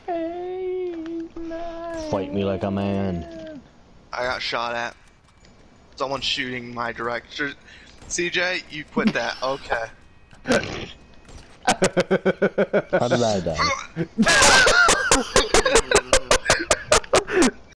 Fight me like a man. I got shot at. Someone's shooting my direction. CJ, you quit that. Okay. How did I die?